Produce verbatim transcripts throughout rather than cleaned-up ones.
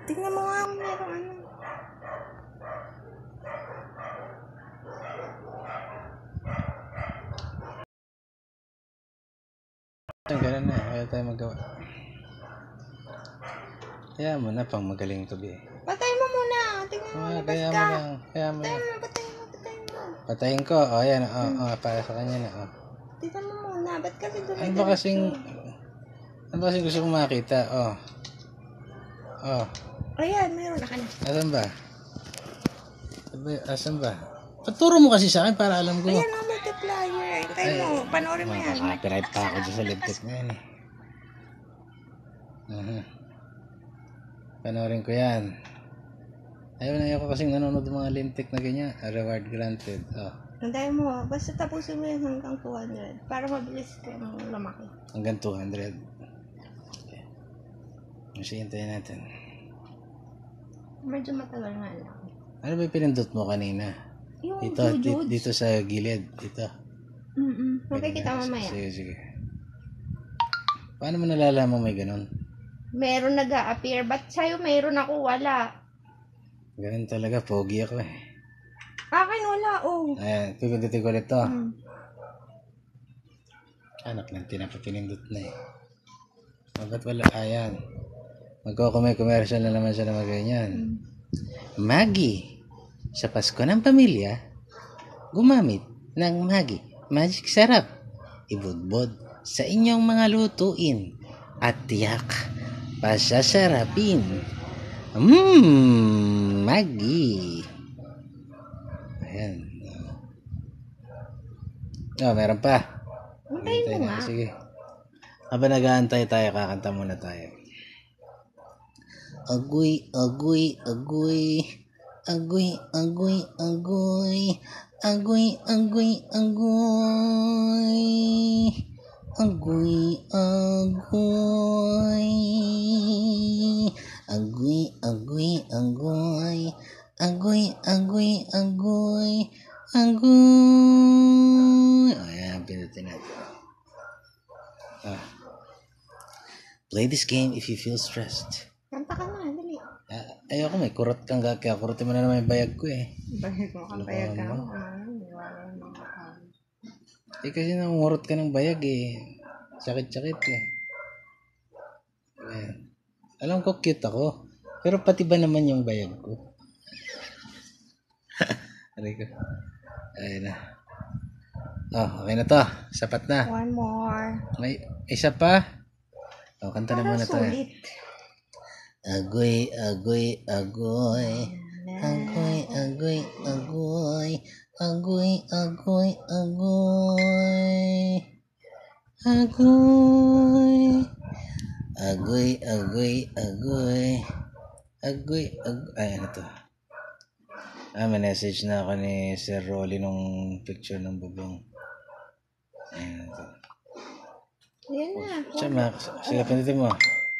Tingnan mo nga kung meron ano. Ganun na, kaya tayo magawa. Kaya mo na pang magaling to be. Patay mo muna. Tingnan mo, Ah, labas kaya ka. mo lang, kaya mo Patay lang. mo, patay mo, patay mo. Patayin ko, o oh, yan, o, oh, oh, para sa kanya na, o. Oh. Tingnan mo muna, ba't kasi dumidiretso? Ano ba kasing, ano ba kasing gusto kong makita, o. Oh. O. Oh. Ayan, meron na ka na. Asan ba? Asan ba? Paturo mo kasi sa akin para alam ko. Ayan ang multiplier. Tayo mo, panoorin mo yan. Makaka-copyright pa ako dyan sa laptop na yan eh. Uh-huh. Panoorin ko yan. Ayaw na ayaw ko kasing nanonood ng mga lintik na ganyan. Reward granted. Oh. Tayo mo, basta tapusin mo yan hanggang two hundred para mabilis kayong lumaki. Hanggang two hundred. Okay. Kasi hintayin natin. Medyo matagal nga lang. Ano ba yung pinindot mo kanina? Yung dito, dito, dito sa gilid. Dito. Mm-mm. Makikita mamaya. Sige, sige. Paano mo nalalaman may ganun? Meron nag-a-appear. Ba't sa'yo meron ako? Wala. Ganun talaga. Pogi ako eh. Akin wala, oh. Ayan. Pipindutin ko ulit to. Mm. Anak lang, tinapapinindot na eh. Oh, ba't wala? Ayan. Magkukumay-commercial na naman siya na maganyan. Mm. Maggie. Sa Pasko ng Pamilya, gumamit ng Maggie Magic Sarap. Ibudbod sa inyong mga lutuin at tiyak pasasarapin. Mmm, Maggie. Ayan. Oh, meron pa. Hintayin mo nga. Sige. Habang nag-aantay tayo, kakanta muna tayo. Agoy, agoy, agoy. Agoy, agoy, agoy. Agoy, agoy, agoy. Agoy, agoy. Agoy, agoy, agoy. Agoy, agoy, agoy. Agoy. Ayan, pinutin natin. Ah. Play this game if you feel stressed. Kanta ka na, dali. Ah, ayoko, may kurot kang ga, kaya kurotin mo na naman yung bayag ko eh. Bayag mo kang bayag ka. Ano? Eh kasi nangungurot ka ng bayag eh. Sakit-sakit eh. Ayan. Alam ko cute ako. Pero pati ba naman yung bayag ko? Aray ko. Ayun na. Oh, okay na to. Sapat na. One more. May isa pa. Oh, kanta na muna tayo. Sulit. Agoy, agoy, agoy. Agoy, agoy, agoy. Agoy, agoy, agoy. Agoy. Agoy, agoy, agoy. Agoy, agoy. Ay, ano to? Ah, may message na ako ni Sir Rolly nung picture ng bubong. Ayan to. Yan na. Siya, mak. Sige, pindutin mo.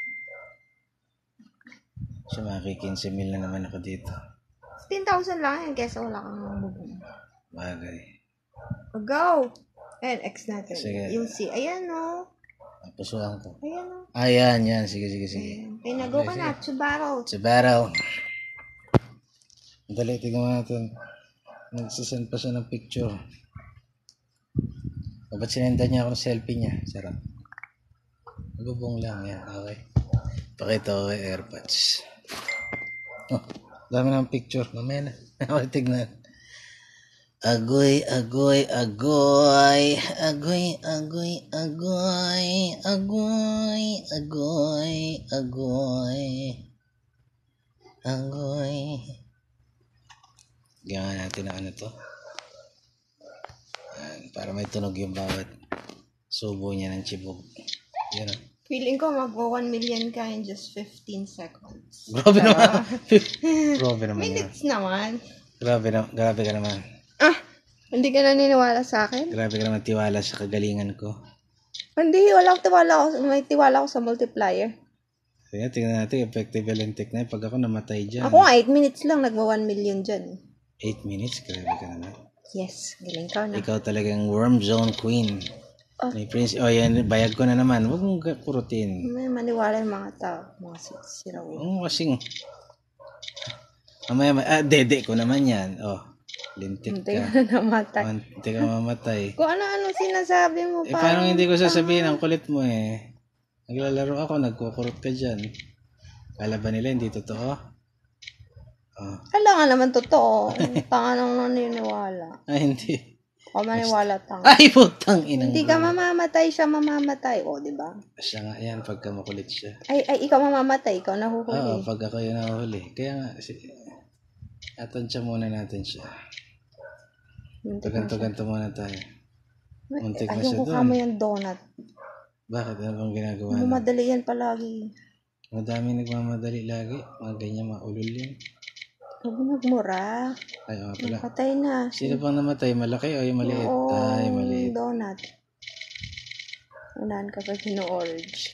Siya, makikinsi mil na naman ako dito. fifteen thousand lang yan kesa wala kang bubong. Bagay. Go! Ayan, X natin. Sige. You'll see. Ayan o. Pusuan ko. Ayan o. Ayan, yan. Sige, sige, sige. Pinago ka na. Subaru. Sa battle. Dali, tignan mo natin. Nagsisend pa siya ng picture. O, ba't sinenda niya ako ng selfie niya? Sarap. Nagubong lang yan. Okay. Pakita ko kay AirPods. Oh, dami ng picture. Mamaya na. Ako tignan. Agoy, agoy, agoy. Agoy, agoy, agoy. Agoy, agoy, agoy. Agoy. Gawin natin ang ano to. Ayan, para may tunog yung bawat subo niya ng chibog. Yan o. Feeling ko mag one million ka in just fifteen seconds. Grabe naman. Grabe naman. Minutes naman. Grabe na, grabe ka naman. Ah, hindi ka naniniwala sa akin? Grabe ka naman tiwala sa kagalingan ko. Hindi, walang tiwala ako. May tiwala ako sa multiplier. Kaya tingnan natin, effective lentic na yun. Pag ako namatay dyan. Ako nga, eight minutes lang, nagwa one million dyan. eight minutes? Grabe ka naman. Yes, galing ka na. Ikaw talagang worm zone queen. Oh. May prince. Oh, yan, bayag ko na naman. Huwag mong kurutin. May maniwala yung mga tao. Mga siraw. Oo, kasing Mamaya, ma- ah, dede ko naman yan. Oh, lintik Hindi ka. ka na namatay. Oh, hindi ka mamatay. Kung ano-ano sinasabi mo, Eh, paano parang... hindi ko sasabihin? Ang kulit mo eh. Naglalaro ako, nagkukurot ka dyan. Kala ba nila hindi totoo? Oh. Kala nga naman totoo. Tanga nang naniniwala. Ay, hindi. Ako maniwala tanga. Ay, putang inang. Hindi ka mamamatay, siya mamamatay. O, di ba? Siya nga yan, pagka makulit siya. Ay, ay, ikaw mamamatay, ikaw Oo, nahuhuli. pag ako yun nahuli. Kaya nga, si, atansya muna natin siya. Muntik na siya. Taganto-ganto muna tayo. Muntik na siya Ayoko doon. ka mo yung donut. Bakit? Ano bang ginagawa na? Mamadali yan palagi. Madami nagmamadali lagi. Mga ganyan, mga ulol yun. Huwag mo nagmura. Ay, nga pala. Patay na. Sino bang namatay? Malaki o yung maliit? Oo, Ay, maliit. donut. Unahan ka pa sino-orange.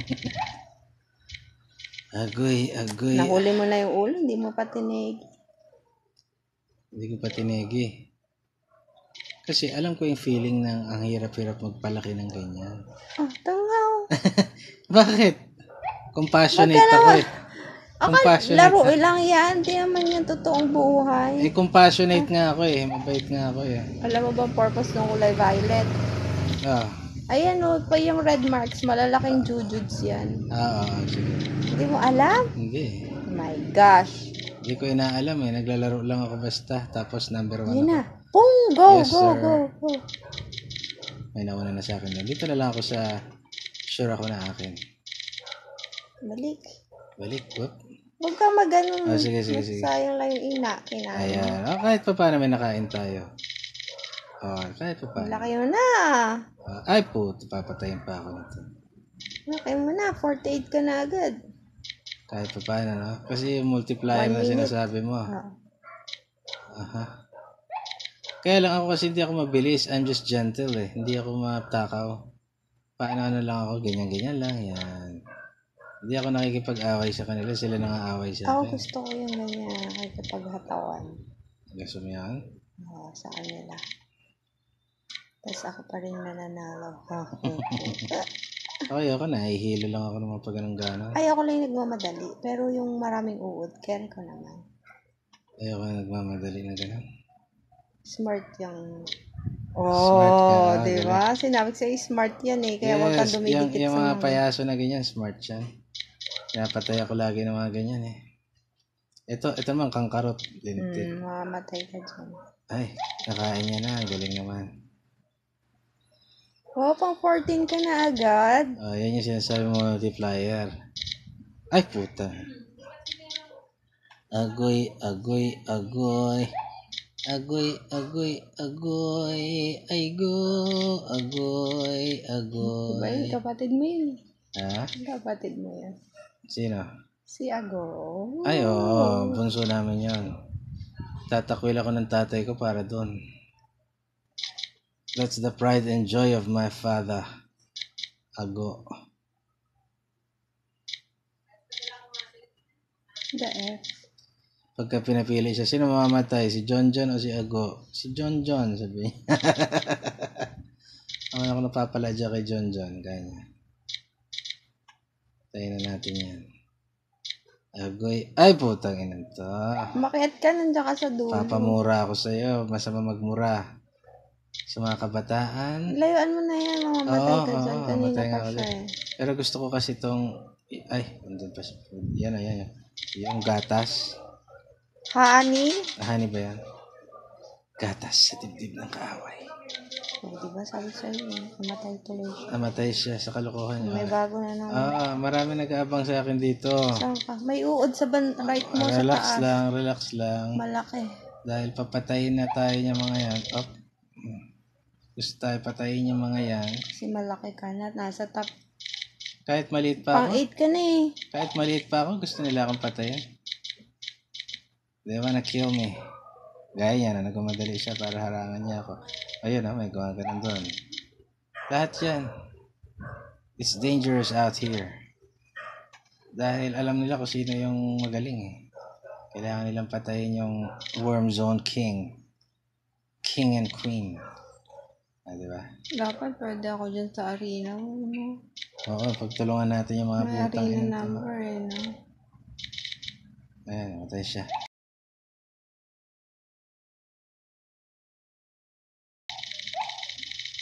Agoy, agoy. Nahuli mo na yung ulo, hindi mo pa tinig. Hindi ko pa tinegi. Kasi alam ko yung feeling ng ang hirap-hirap magpalaki ng ganyan. Oh, tangaw. Bakit? Compassionate Wag ka ako naman. eh. Ako, Compassionate. laro lang yan. Di naman yan totoong buhay. Eh, compassionate nga ako eh. Mabait nga ako eh. Alam mo ba ang purpose ng kulay violet? Ah, Ayan o, pa yung red marks, malalaking jujuds yan. ah, ah, sige. Hindi mo alam? Hindi. Oh my gosh. Hindi ko inaalam eh. Naglalaro lang ako basta. Tapos number one Yun ako. na. Boom! Go, Yes, go, sir. go, go. May nauna na sa akin doon. Dito na lang ako sa sure ako na akin. Balik. Balik. Whoop. Huwag ka mag-ano. Ah, sige, sige, sige. Sayang lang yung ina. Kinain. Ayan. Oh, kahit pa paano may nakain tayo. Oh, kahit pa paano. Laki mo na. Ah, ay po, papatayin pa ako nito. Laki mo na. forty-eight ka na agad. Kahit pa paano, no? Kasi yung multiplier One na minute. sinasabi mo. Ah. Aha. Kaya lang ako kasi hindi ako mabilis. I'm just gentle eh. Hindi ako matakaw. Paano ano lang ako, ganyan-ganyan lang. Yan. Hindi ako nakikipag-away sa kanila. Sila nang-aaway sa Ako akin. gusto ko yung ganyan. Kahit paghatawan. Gusto mo yan? Oo, sa kanila. Tapos ako pa rin nananalo. Okay, ako nahihilo lang ako naman pag anong gano'n. Ay, ako lang yung nagmamadali. Pero yung maraming uod, carry ko naman. Ayoko na nagmamadali na gano'n. Smart yung... Smart ka, Oh, ah, di ba? Sinabi ko sa'yo, smart yan eh. Kaya huwag kang Yes, yung, dumidikit yung sa mga mga... payaso na ganyan, smart yan. Pinapatay ako lagi ng mga ganyan eh. Ito, ito naman, kangkarot. Lintik. Hmm, mamamatay ka dyan. Ay, nakain niya na. Galing naman. Oh, pang fourteen ka na agad. Oh, yan yung sinasabi mo multiplier. Ay, puta. Agoy, agoy, agoy. Agoy, agoy, agoy. Ay go, agoy, agoy. Diba yung kapatid mo yun? Ha? Yung kapatid mo yan. Sino? Si Ago. Ay, oo. Bunso namin yon. Tatakwil ako ng tatay ko para doon. That's the pride and joy of my father. Ago. The F. Pagka pinapili siya, sino mamamatay? Si John John o si Ago? Si John John, sabi niya. Ako na ako napapala dyan kay John John. Kanya. Tayo na natin yan. Agoy. Ay, putang ina to. Bakit ka nandiyan ka sa dulo? Papamura ako sa'yo. Masama magmura. Sa mga kabataan. Layuan mo na yan. Mamamatay Oo, ka dyan. oo, Kanina mamatay pa nga siya ulit. eh. Pero gusto ko kasi itong... Ay, nandun pa siya. Yan o, yan o. Yung gatas. Honey? Ah, honey ba yan? Gatas sa dibdib ng kaaway. Oh, diba sabi sa'yo eh. Namatay tuloy siya. Namatay siya sa kalokohan niya. May bago na naman. Ah, marami nag-aabang sa akin dito. Saan ka? May uod sa ban- right mo Ah, sa relax taas. lang, relax lang. Malaki. Dahil papatayin na tayo niya mga yan. Op. Gusto tayo patayin yung mga yan. Kasi malaki ka na. Nasa top. Kahit maliit pa Pang ako. eight ka na eh. Kahit maliit pa ako, gusto nila akong patayin. They wanna kill me. Gaya niya na nagmamadali siya para harangan niya ako. Ayun o, may gumagano'n doon. Lahat yan. It's dangerous out here. Dahil alam nila kung sino yung magaling eh. Kailangan nilang patayin yung Worm Zone King. King and Queen. Ah, diba? Dapat pwede ako dyan sa arena. Ano? Oo, pagtulungan natin yung mga May putang arena ina to. number eh. No? Ayan, matay siya.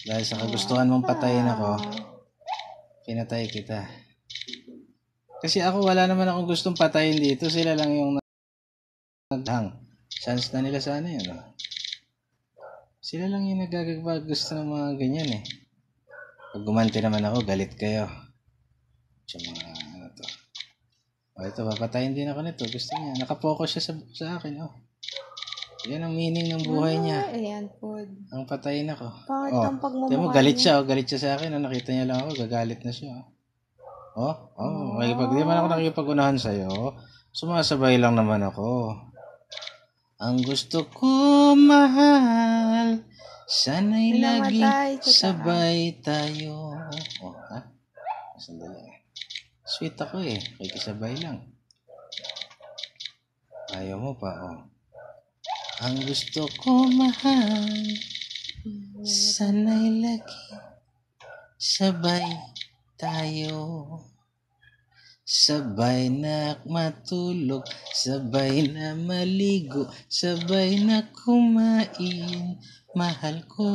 Dahil sa kagustuhan mong patayin ako, pinatay kita. Kasi ako wala naman akong gustong patayin dito. Sila lang yung naghang. Chance na nila sana yun. Oh. Sila lang yung nagagagpag gusto ng mga ganyan eh. Pag gumanti naman ako, galit kayo. Sa mga ano to. O ito, papatayin din ako nito. Gusto niya. Nakapokus siya sa, sa akin. Oh. Yan ang meaning ng buhay niya. Ayan, food. Ang patayin ako. Pangit Oh, ang pagmamahal tingnan mo, galit niya. siya. Oh. Galit siya sa akin. Oh. Nakita niya lang ako. Gagalit na siya. Oh, oh. oh. Pag di man ako nakikipag-unahan sa'yo, sumasabay lang naman ako. Ang gusto ko, mahal, sana'y laging sabay tayo. Oh, ha? Sandali. Sweet ako eh. Kikisabay lang. Ayaw mo pa, oh. Ang gusto ko, mahal, sana'y laging sabay tayo. Sabay na matulog, sabay na maligo, sabay na kumain, mahal ko.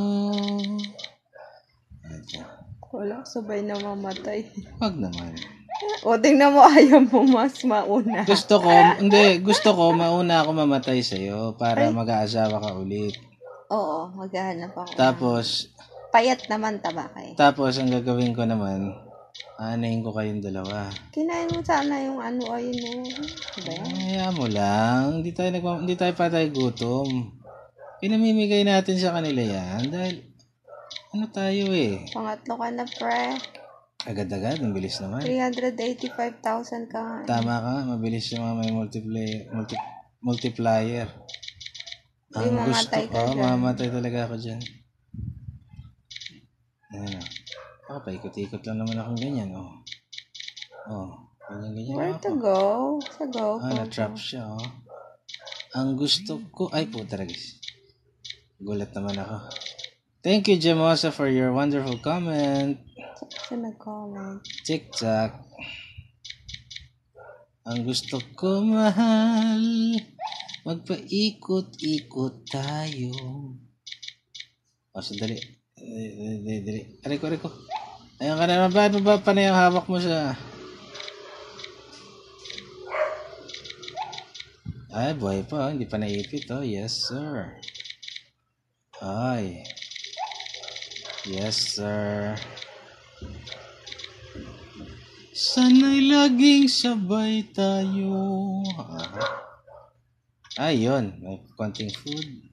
Wala, sabay na mamatay. Wag naman. O, tingnan mo, ayaw mo mas mauna. Gusto ko, hindi, gusto ko mauna ako mamatay sa'yo para mag-aasawa ka ulit. Oo, maghahanap ako. Tapos, payat naman taba kayo. Tapos, ang gagawin ko naman, aanayin ko kayong dalawa. Kinain mo sana yung ano, ayun mo. Diba? Kaya mo lang, hindi tayo, nagma- hindi tayo patay gutom. Pinamimigay natin sa kanila yan dahil, ano tayo eh. Pangatlo ka na, pre. Agad-agad, ang bilis naman. three hundred eighty-five thousand ka nga. Tama ka nga, mabilis yung mga may multiplier, multi, multiplier. Hindi Ang gusto mamatay ka ko, oh, dyan. mamatay talaga ako dyan. Ayan o. Ako, paikot-ikot lang naman akong ganyan, oh. Oh, ganyan-ganyan Where ako. to go? Sa go. Ah, na-trap siya, oh. Ang gusto ko, ay po talaga. Gulat naman ako. Thank you, Jamosa, for your wonderful comment. Sa nag-comment. TikTok. Ang gusto ko, mahal, magpaikot-ikot tayo. O, sandali. Dali, dali, dali. Aray ko, aray ko. Ayun ka naman. Bakit mo ba panay ang hawak mo sa... Ay, buhay pa. Hindi pa naipit, oh. Yes, sir. Ay. Yes, sir. Sana'y laging sabay tayo. Ah. Ayun. May konting food.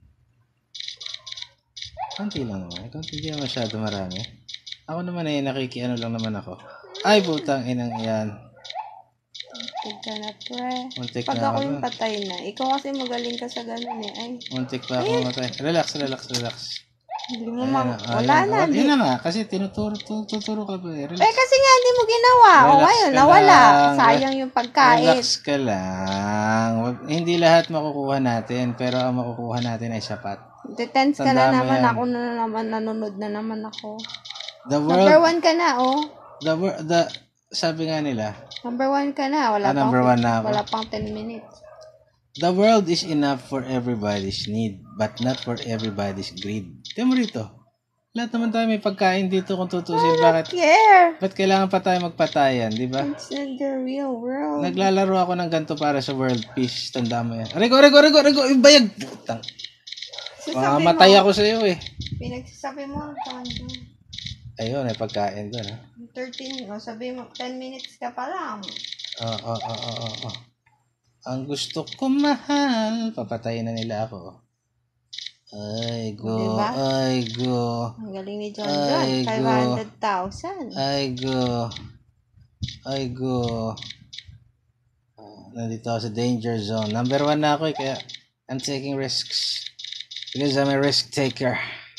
Konti lang naman. Konti hindi masyado marami. Ako naman eh, nakikiano lang naman ako. Ay, putang inang yan. Muntik ka na, pre. Muntik Pag na ako ako. yung patay na. Ikaw kasi magaling ka sa ganun eh. Ay, Muntik pa ako matay. Relax, relax, relax. hindi mo Ayan ma... na, Wala ayan. na. Oh, Di... yun na nga. Kasi tinuturo, tu- tuturo ka ba eh. Relax. Eh, kasi nga hindi mo ginawa. O, Relax ayun, ka nawala. lang. Sayang yung pagkain. Relax ka lang. Wag- Hindi lahat makukuha natin. Pero ang makukuha natin ay sapat. Detense ka na Tandaan mo naman. yan. Ako na naman. Nanonood na naman ako. The Number world, one ka na, oh. the world, the, sabi nga nila, Number one ka na. Wala Ah, number pang, one na ako. Wala pang ten minutes. the world is enough for everybody's need, but not for everybody's greed. Tingnan mo rito. Lahat naman tayo may pagkain dito kung tutusin. Bakit, Yeah. ba't kailangan pa tayo magpatayan, di ba? It's not the real world. Naglalaro ako ng ganito para sa world peace. Tandaan mo yan. Rico, Rico, Rico, Rico, yung bayag. Putang. Sasabi Mamatay mo, ako sa iyo eh. Pinagsasabi mo, tanto. Ayun, may pagkain doon ha. thirteen, o sabi mo, ten minutes ka pa lang. Oo, oo, oo, oo, oo. Ang gusto ko, mahal. Papatayin na nila ako. Ay, go. Diba? Ay, go. Ang galing ni John Ay, John, five hundred thousand. Ay, go. Ay, go. Ah, nandito ako sa danger zone. Number one na ako eh, kaya I'm taking risks. Because I'm a risk taker.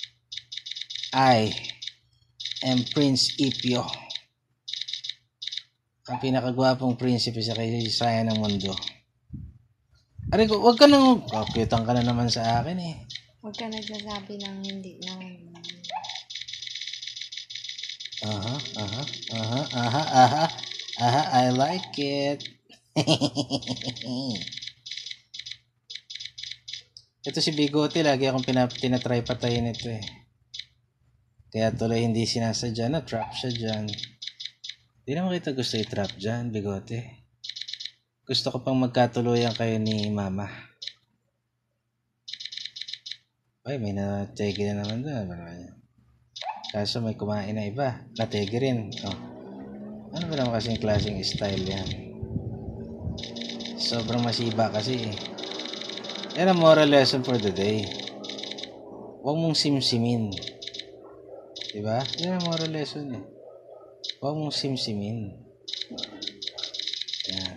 I am Prince Ipio. Ang pinakagwapong prinsipe sa kasaysayan ng mundo. Aray ko, wag ka nang... Kapitang ka na naman sa akin eh. Huwag ka nagsasabi ng hindi na. Aha, aha, aha, aha, aha, aha, I like it. Ito si Bigote, lagi akong pinap- tinatry patayin ito eh. Kaya tuloy hindi sinasadya na trap siya dyan. Di naman kita gusto i-trap dyan, bigote. Gusto ko pang magkatuluyan kayo ni mama. Ay, may nategi na naman doon. Kaso may kumain na iba. Nategi rin. Oh. Ano ba naman kasing klaseng style yan? Sobrang masiba kasi eh. Yan ang moral lesson for the day. Huwag mong simsimin. Diba? Yan ang moral lesson eh. Huwag mong simsimin. Yan.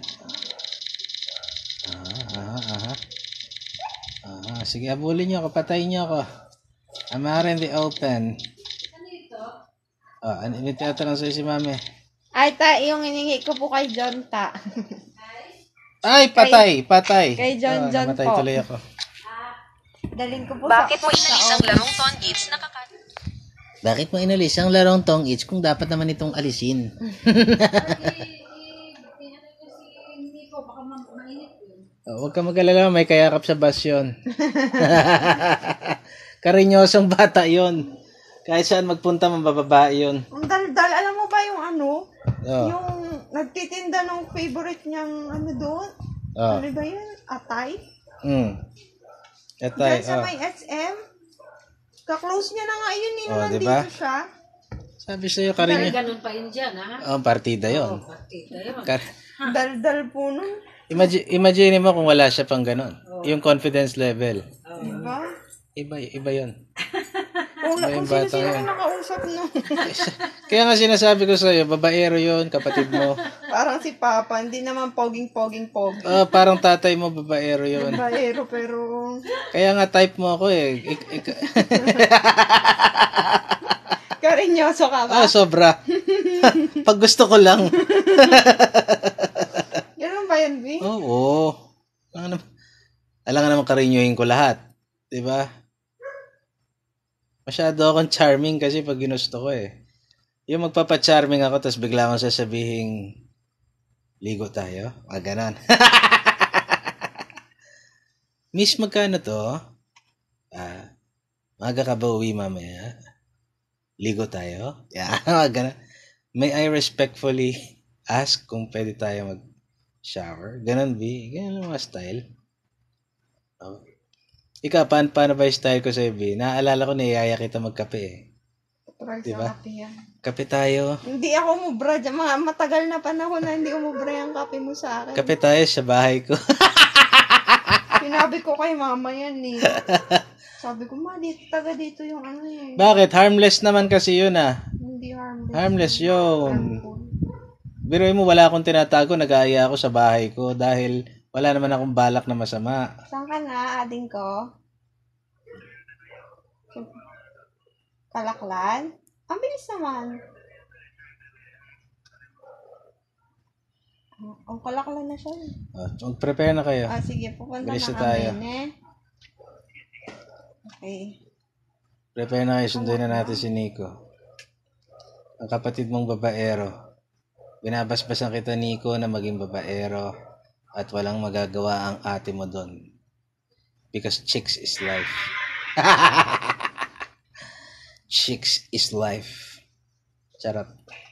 Aha, aha, aha. Aha. Sige, abulin nyo ako. Patayin nyo ako. I'm out in the open. Ano ito? Oh, ano yung tinatanong sa'yo si mami? Ay, ta, yung iningi ko po kay John ta. Ay, patay, patay. Kay John Oh, John namatay po. tuloy ako. Daling ko po Bakit sa... mo inalis ang larong Ton Eats nakakat? Bakit mo inalis ang larong tong each kung dapat naman itong alisin? Oh, huwag ka mag-alala, may kayakap sa bus yun. Karinyosong bata yun. Kahit saan magpunta, mabababa yun. Ang daldal, alam mo ba yung ano? Oh. Yung nagtitinda ng favorite niyang ano doon? Oh. Ano ba yun? Atay? Mm. Etay, Diyan sa oh. may S M? Ka-close niya na nga yun, eh, Oh, nandito diba? siya. Sabi sa'yo, Pero karinyo. ganun pa yun dyan, ha? Oh, partida yun. Oo, partida yun. Kar- Daldal po nun. imagine, imagine mo kung wala siya pang ganun. Yung confidence level. Diba? Iba, iba yun. Kung, Iba yung kung bata sino-sino yun. yung nakausap nun. Kaya nga sinasabi ko sa'yo, babaero yun, kapatid mo. Parang si Papa, hindi naman poging-poging-poging. Oh, parang tatay mo, babaero yun. Baero, pero... Kaya nga type mo ako eh. Ik- ik- Karinyoso ka ba? ah, sobra. Pag gusto ko lang. Ganun ba yun, B? Oo. Alam naman, alam nga naman karinyohin ko lahat. Diba? Masyado akong charming kasi pag ginusto ko eh. Yung magpapa-charming ako tapos bigla akong sasabihin ligo tayo. Ah, ganon. Miss, magkano to? Ah, maga ka ba uwi mamaya? Ligo tayo? Yeah, ganon. May I respectfully ask kung pwede tayo mag-shower? Ganon, B. Ganon ang mga style. Oh. Ikaw, paano, paano ba yung style ko sa'yo, B? Naaalala ko, niyaya kita magkape eh. Try Diba? sa kape yan. Kape tayo. Hindi ako umubra dyan. Mga matagal na panahon na hindi umubra yung kape mo sa akin. Kape tayo sa bahay ko. Sinabi ko kay mama yan eh. Sabi ko, ma, dito, taga dito yung ano eh. Bakit? Harmless naman kasi yun ah. Hindi harmless. Harmless yun. Harmful. Biruin mo, wala akong tinatago. Nag-aaya ako sa bahay ko dahil wala naman akong balak na masama. Saan ka na, ading ko? Kalaklan? Ang bilis naman. Ang kalaklan na siya. Oh, mag-prepare na kayo. Ah, sige, pupunta Bilis na na tayo. kami, ne? Okay. Prepare na kayo. Sunduin na natin si Nico. Ang kapatid mong babaero. Binabasbasan kita, Nico, na maging babaero at walang magagawa ang ate mo doon. Because chicks is life. Chicks is life. Charot.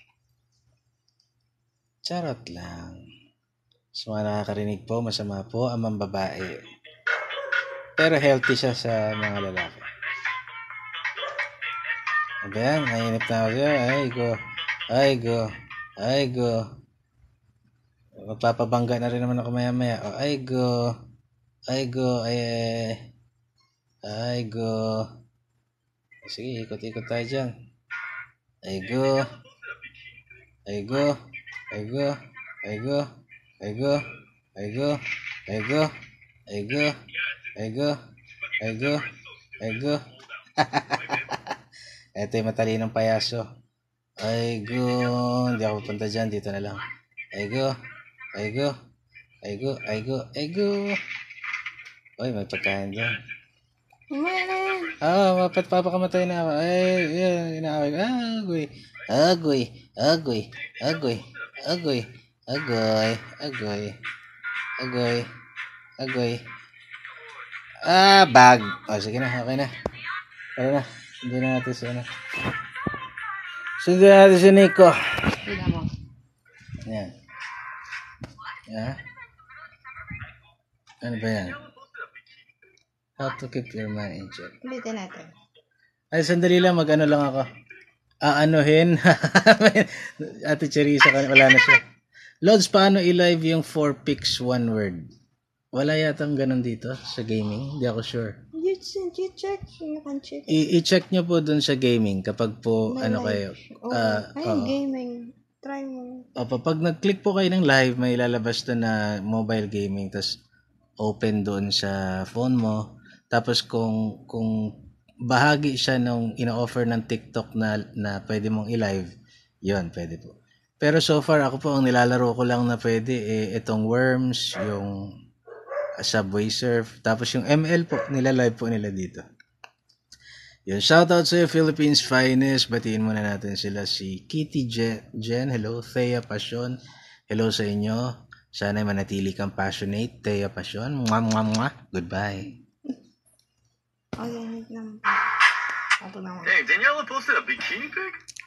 Charot lang. Sa mga nakakarinig po, masama po ang mambabae. Pero healthy siya sa mga lalaki. Ano ba yan? Nainip na ako siya. Ay, go. Ay, go. Ay, go. Magpapabangga na rin naman ako maya-maya. Oh, ay, go. Ay, go. Ay, ay. Ay, go. Sige, ikot-ikot tayo dyan. Ay, go. Ay, go. Ay, go. Ay, go. Ay, go. Ay, go. Ay, go. Ay, go. Ay, go. Ay, go. Ay, go. Ito yung matalinong payaso. Ay, go. Hindi ako pupunta dyan. Dito na lang. Ay, go. Ay, go. Ay, go. Ay, go. Ay, go. Uy, may pagkain dyan. Mamaya na yan. Ah, oh, mapat papakamatay na ako. Ay, yun, inaaway. Ah, agoy. Agoy. Agoy. Agoy. Agoy. Agoy. Agoy. Agoy. Agoy. Ah, bag. Oh, sige na. Okay na. Tara na. Hindi na natin siya na. Sundan natin si Nico. Tingnan mo. Yan. Yeah. Ano ba yan? How to keep your mind in check. Ulitin natin. Ay, sandali lang. Mag-ano lang ako. Aanuhin. Ate Charissa, wala na siya. Lods, paano i-live yung four pics one word? Wala yatang ganun dito sa gaming. Hindi ako sure. You, you check. You can check. I- i-check nyo po dun sa gaming kapag po May ano live. kayo. Oh, Ah, ayun, oo. gaming. Try mo. Opo, pag nag-click po kayo ng live, may lalabas doon na mobile gaming, tapos open doon sa phone mo. Tapos kung kung bahagi siya nung ino-offer ng TikTok na na pwede mong i-live, 'yon, pwede po. Pero so far ako po ang nilalaro ko lang na pwede eh itong Worms, yung Subway Surf, tapos yung M L po, nila-live po nila dito. Yun, shoutout sa Philippines Finest. Batiin muna natin sila si Kitty Je- Jen. Hello, Thea Passion. Hello sa inyo. Sana manatili kang passionate, Thea Passion. Mwah, mwah, mwah. Goodbye. Oh, yan. Wait lang. Ito naman. Hey, Daniela posted a bikini pic?